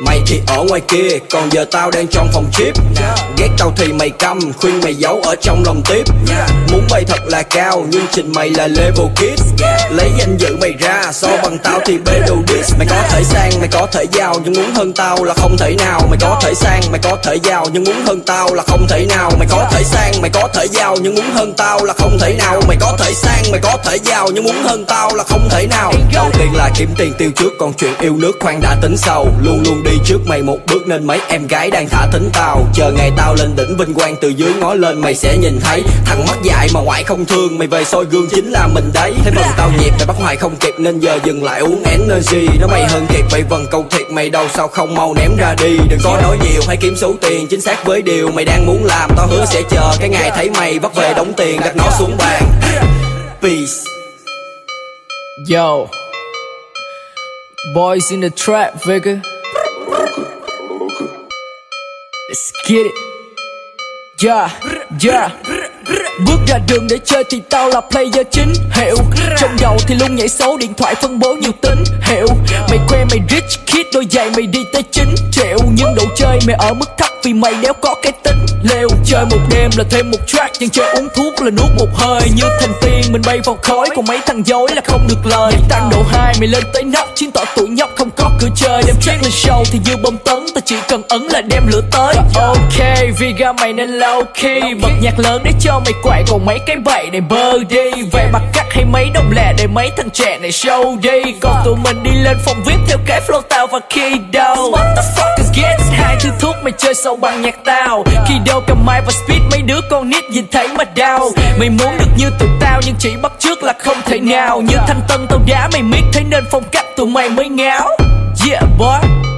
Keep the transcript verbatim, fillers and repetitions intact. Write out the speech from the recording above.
Mày thì ở ngoài kia, còn giờ tao đang trong phòng chip. Ghét tao thì mày câm, khuyên mày giấu ở trong lòng tiếp. Muốn bay thật là cao, nhưng trình mày là level kids. Lấy danh dự mày ra, so bằng tao thì bê đồ diss. Mày có thể sang, mày có thể giàu, nhưng muốn hơn tao là không thể nào. Mày có thể sang, mày có thể giàu, nhưng muốn hơn tao là không thể nào. Mày có thể sang, mày có thể giàu, nhưng muốn hơn tao là không thể nào. Mày có thể sang, mày có thể giàu, nhưng muốn hơn tao là không thể nào. Đầu tiên là kiếm tiền tiêu trước, còn chuyện yêu nước khoan đã tính sau. Luôn luôn đi trước mày một bước nên mấy em gái đang thả thính tao. Chờ ngày tao lên đỉnh vinh quang, từ dưới ngó lên mày sẽ nhìn thấy. Thằng mắt dại mà ngoại không thương, mày về soi gương chính là mình đấy. Thấy phần tao nhịp mày bắt hoài không kịp, nên giờ dừng lại uống energy. Đó mày hơn kịp vậy vần câu thiệt mày đâu, sao không mau ném ra đi. Đừng có nói nhiều, hãy kiếm số tiền chính xác với điều mày đang muốn làm. Tao hứa sẽ chờ cái ngày thấy mày vắt về đống tiền, đặt nó xuống bàn. Peace. Yo, boys in the trap, figure. Let's get it. Yeah, yeah. Bước ra đường để chơi thì tao là player chính, hiểu. Trong đầu thì luôn nhảy số, điện thoại phân bố nhiều tính, hiểu. Mày khoe mày rich kid, đôi giày mày đi tới chín triệu. Nhưng đồ chơi mày ở mức thấp vì mày đéo có cái tính lêu. Chơi một đêm là thêm một track, nhưng chơi uống thuốc là nuốt một hơi. Như thành tiên mình bay vào khói, còn mấy thằng dối là không được lời. Mày tăng độ hai mày lên tới nóc, chứng tỏ tuổi nhóc không có cửa chơi. Đem check lên show thì như bom tấn, ta chỉ cần ấn là đem lửa tới. Ok, vì ga mày nên low key, bật nhạc lớn để cho mày quậy, còn mấy cái bậy này bơ đi. Về mặt cắt hay mấy đồng lẻ để mấy thằng trẻ này show đi. Còn tụi mình đi lên phòng vê i pê theo cái flow tao và Kido. What the fuck is get? Hai thứ thuốc mày chơi sâu bằng nhạc tao. Kido cầm mic và speed, mấy đứa con nít nhìn thấy mà đau. Mày muốn được như tụi tao nhưng chỉ bắt chước là không thể nào. Như Thanh Tân tao đá mày miết, thế nên phong cách tụi mày mới ngáo. Yeah boy.